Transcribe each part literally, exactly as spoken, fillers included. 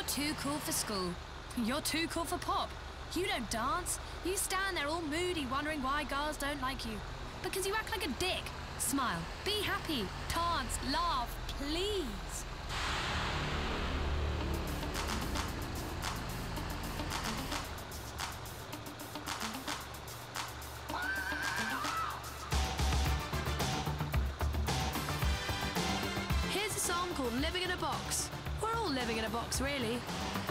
too cool for school. You're too cool for pop. You don't dance. You stand there all moody wondering why girls don't like you. Because you act like a dick. Smile. Be happy. Dance. Laugh. Please. Here's a song called Living in a Box. We're all living in a box, really.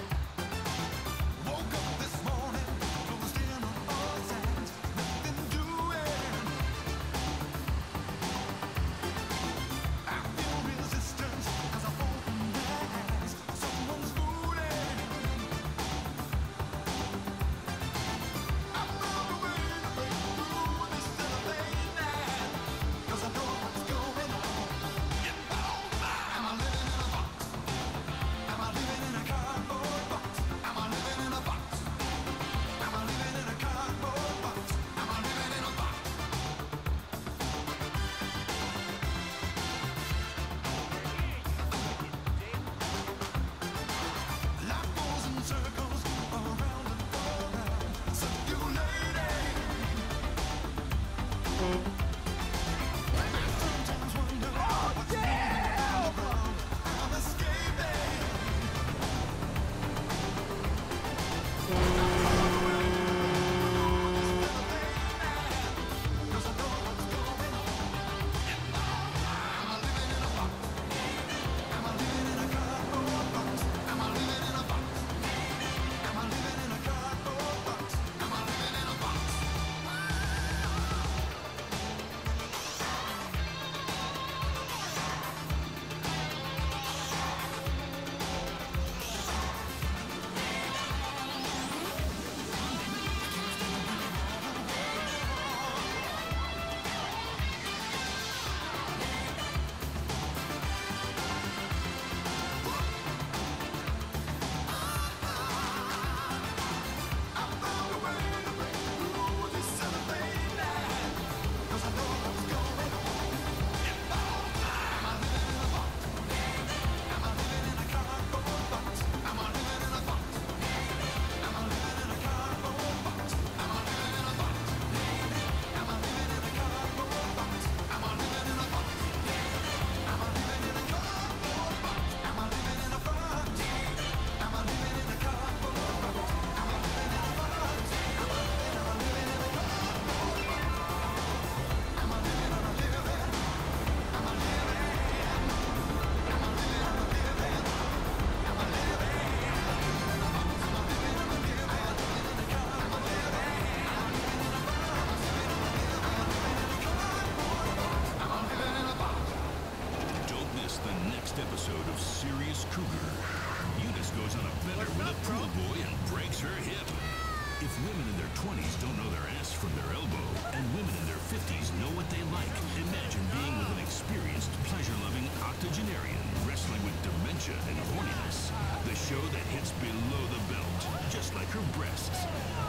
Episode of Serious Cougar. Eunice goes on a bender with a pool boy and breaks her hip. If women in their twenties don't know their ass from their elbow, and women in their fifties know what they like, imagine being with an experienced, pleasure-loving octogenarian wrestling with dementia and horniness. The show that hits below the belt, just like her breasts.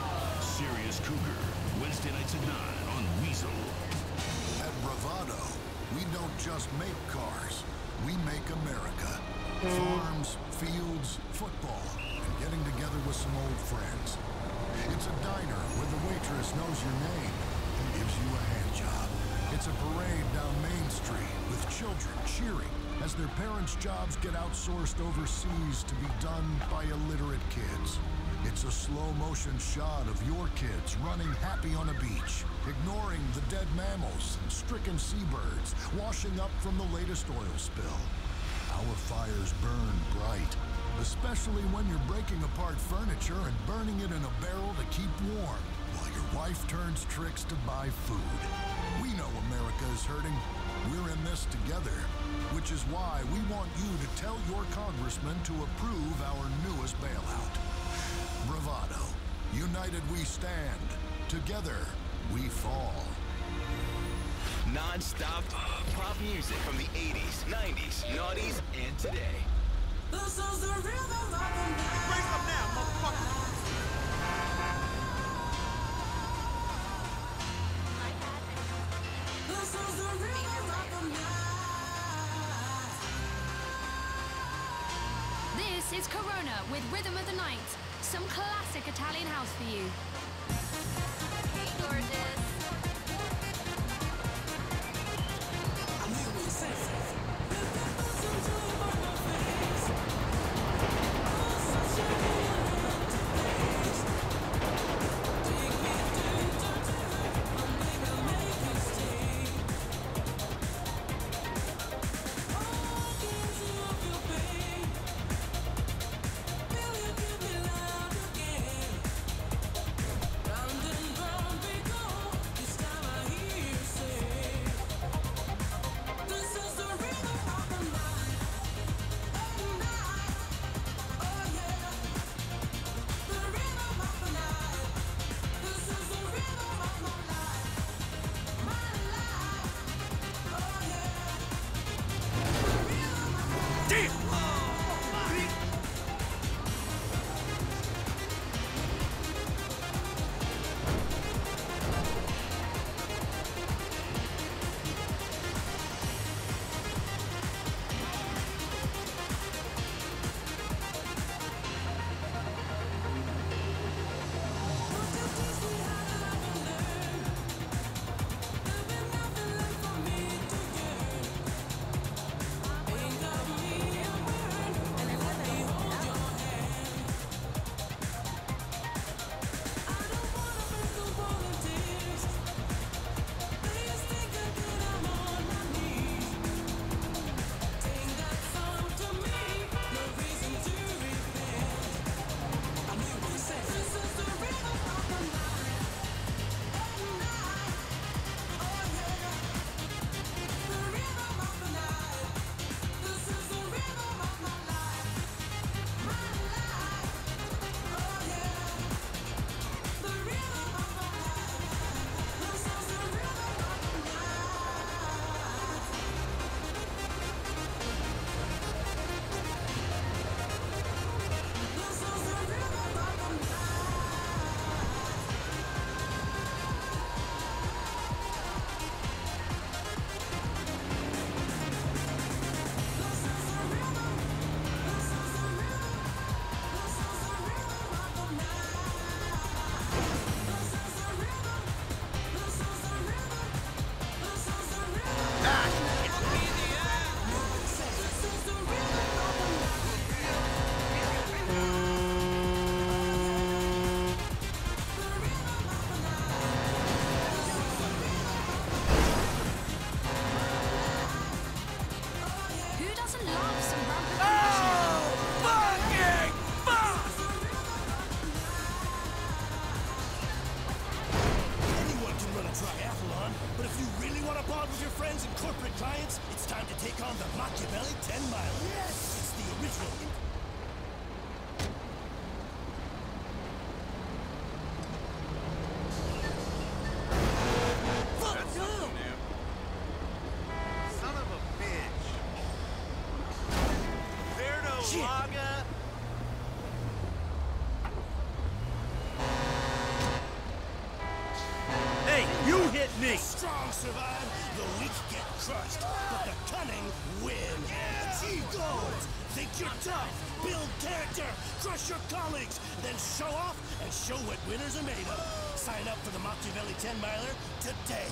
Serious Cougar, Wednesday nights at nine on Weasel. At Bravado, we don't just make cars. We make America. Farms, fields, football, and getting together with some old friends. It's a diner where the waitress knows your name and gives you a hand job. It's a parade down Main Street with children cheering as their parents' jobs get outsourced overseas to be done by illiterate kids. It's a slow-motion shot of your kids running happy on a beach, ignoring the dead mammals and stricken seabirds, washing up from the latest oil spill. Our fires burn bright, especially when you're breaking apart furniture and burning it in a barrel to keep warm, while your wife turns tricks to buy food. We know America is hurting. We're in this together, which is why we want you to tell your congressman to approve our newest bailout. Bravado. United we stand. Together we fall. Non-stop pop music from the eighties, nineties, noughties, and today. This is the rhythm of the night. Raise up now, motherfucker. This is the rhythm of the night. This is Corona with Rhythm of the Night. Some classic Italian house for you. Hey, gorgeous. I'm here with Sensei. The strong survive, the weak get crushed, but the cunning win. Achieve goals, think you're tough, build character, crush your colleagues, then show off and show what winners are made of. Sign up for the Machiavelli ten miler today.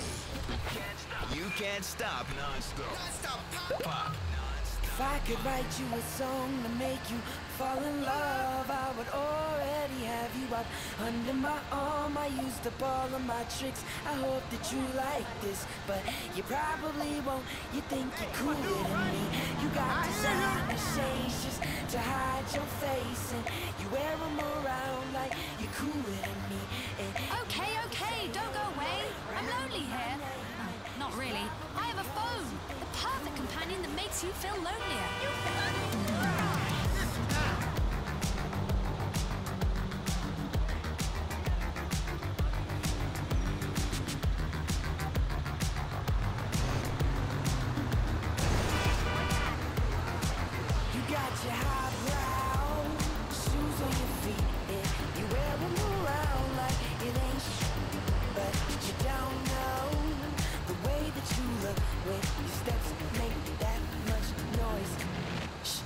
You can't stop non-stop. Non-stop pop. Pop. If I could write you a song to make you fall in love, I would already have you up under my arm. I used up all of my tricks. I hope that you like this, but you probably won't. You think you're cooler than me. You got designer shades just to hide your face, and you wear them around like you're cooler than me. And Okay, okay, don't go away. I'm lonely here. Oh, not really. I have a phone. The perfect companion that makes you feel lonelier. you got your highbrow shoes on your feet, and you wear them around like it ain't shit. But you don't know the way that you look when your steps make that much noise. Shh, I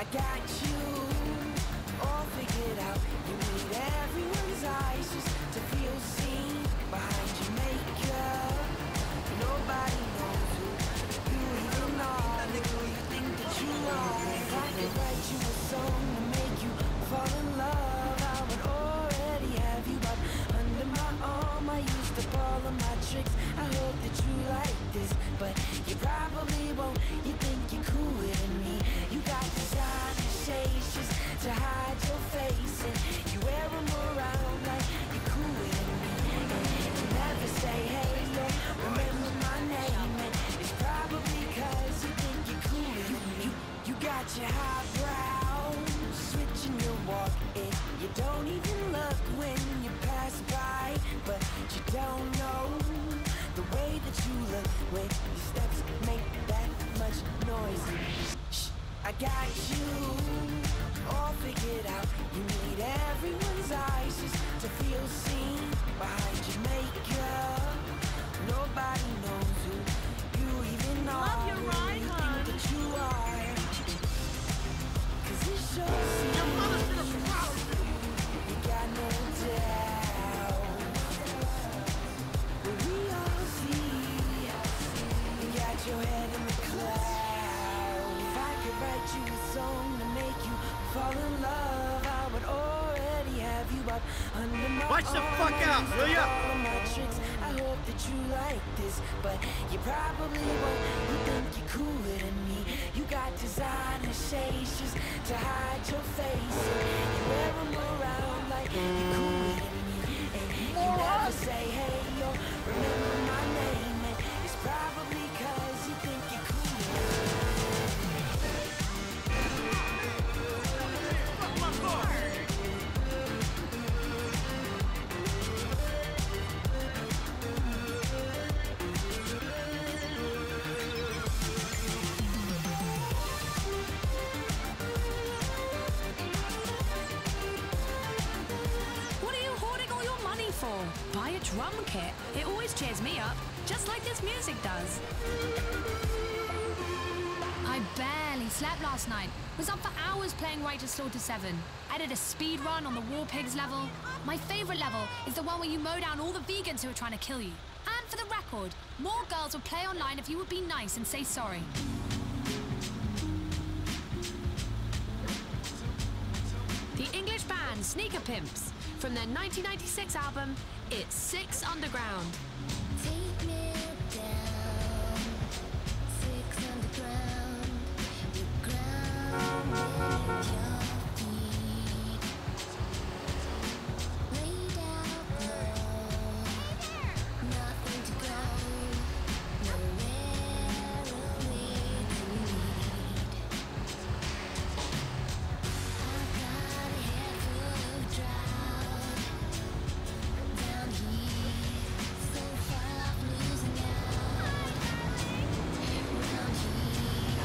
got you all figured out. You need everyone's eyes just to feel seen behind your makeup. Nobody knows who you even are. Who you think that you are. If I could write you a song to make you fall in love, I would already have you up under my arm. I used up all of my tricks. I hope that you like this, but you probably won't. You think you're cooler than me. You got designer shades just to hide your face, and you wear them around like you're cooler than me. And you never say hey, yo, remember my name, and it's probably cause you think you're cooler than me. You, you got your highbrow, switching your walk, and you don't even look when you pass by, but you don't know the way that you look when your steps make that much noise. Shh, I got you all figured out. You need everyone's eyes just to feel seen behind your makeup. Nobody knows who you even are. Love your ride, you hon. think that you are. Cause it sure seems Your mother's gonna proud of you. you got no doubt. But we all see you got your head in the clouds. If I could write you a song to make you fall in love, I would already have you up under my Watch the arm. fuck I out, used will up ya? all of my tricks. I hope that you like this, but you probably won't. You think you're cooler than me. You got designer shades just to hide your face, and you wear them around like you're cooler than me. And you never say hey, yo, remember my name, and it's probably cause you think you're cooler than me. Fuck my car. What are you hoarding all your money for? Buy a drum kit. It always cheers me up, just like this music does. I barely slept last night. Was up for hours playing Right to Slaughter seven. I did a speed run on the War Pigs level. My favorite level is the one where you mow down all the vegans who are trying to kill you. And for the record, more girls would play online if you would be nice and say sorry. The English band Sneaker Pimps, from their nineteen ninety-six album, It's Six Underground. Take me down, six underground, the ground beneath your feet. Laid out low, nothing to go, nowhere away to lead. I've got a head full of drought down here, so far off losing out. Round here,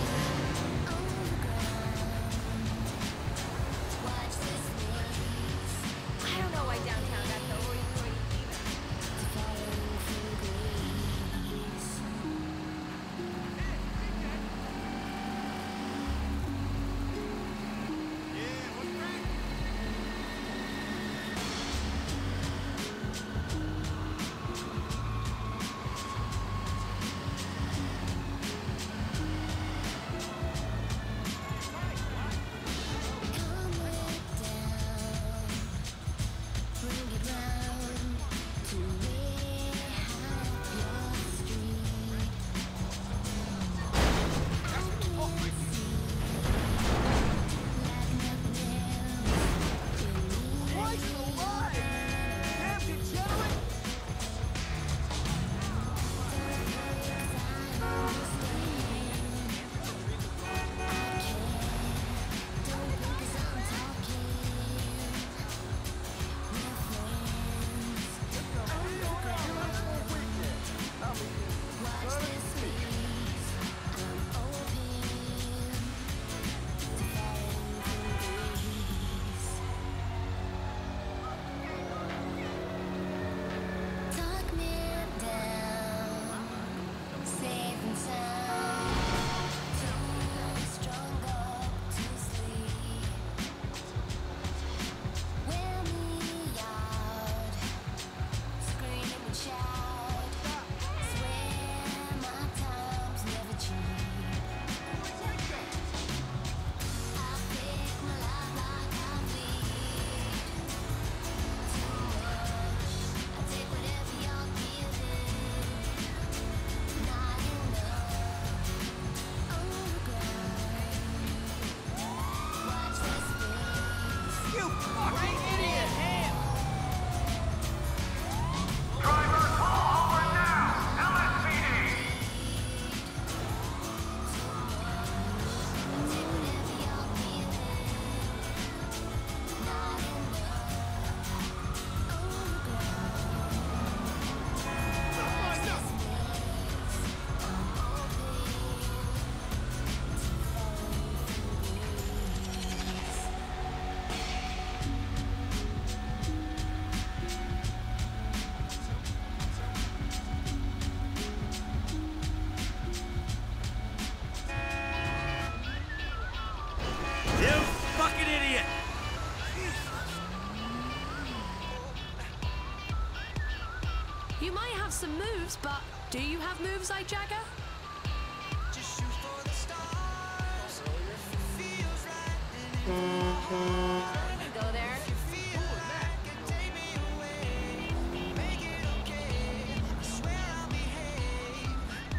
some moves, but do you have moves like Jagger? Just shoot for the stars. If it feels right, and if Go there. you feel like it, take me away. Make it okay. I swear I'll behave.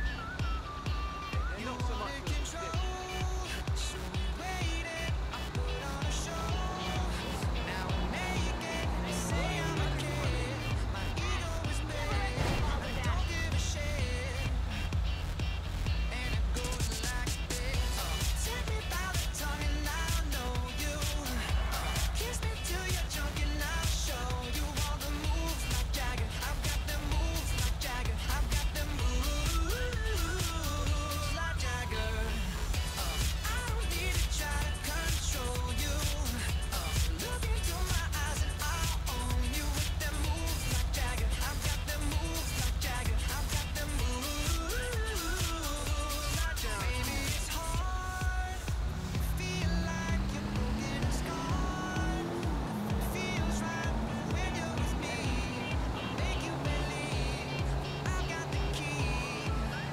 You wanted control, so we waited. I put on a show. Now I'm naked. They say I'm okay. My ego is big. I don't give a shit. And it goes like this. Take me by the tongue and I'll know you. Kiss me till you're drunk and I'll show you all the moves like Jagger. I've got the moves like Jagger. I've got the moves like Jagger. I don't need to try to control you. Look into my eyes and I'll own you with the moves like Jagger. I've got the moves like Jagger. I've got the moves like Jagger. Baby, it's hard. Feel like you're broken and scarred. Feels right when you're with me. I'll make you believe I've got the key.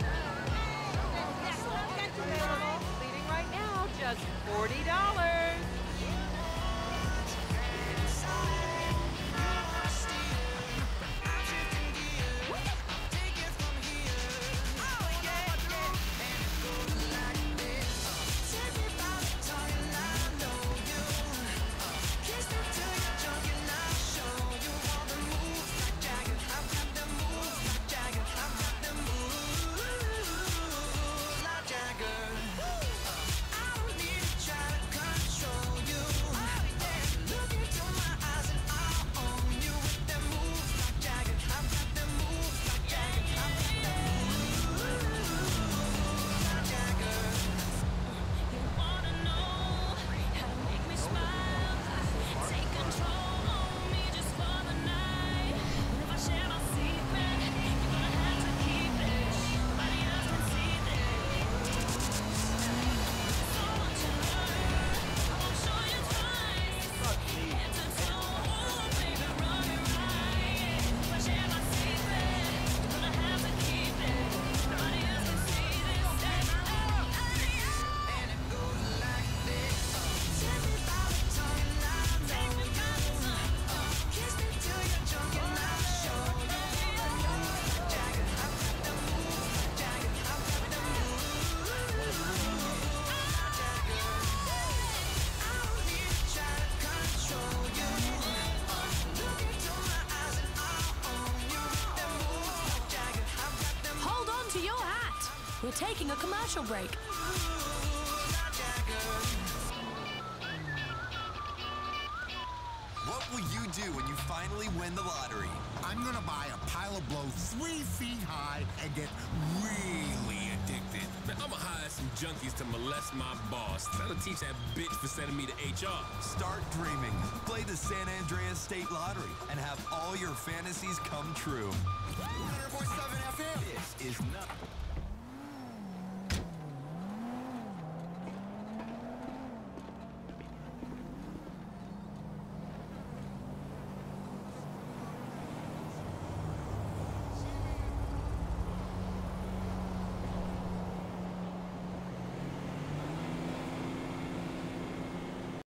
Leading right now, just forty dollars. Hold on to your hat. We're taking a commercial break. What will you do when you finally win the lottery? I'm gonna buy a pile of blow three feet high and get really addicted. Man, I'ma hire some junkies to molest my boss. That'll teach that bitch for sending me to H R. Start dreaming. Play the San Andreas State Lottery and have all your fantasies come true. one hundred point seven F M. This is not.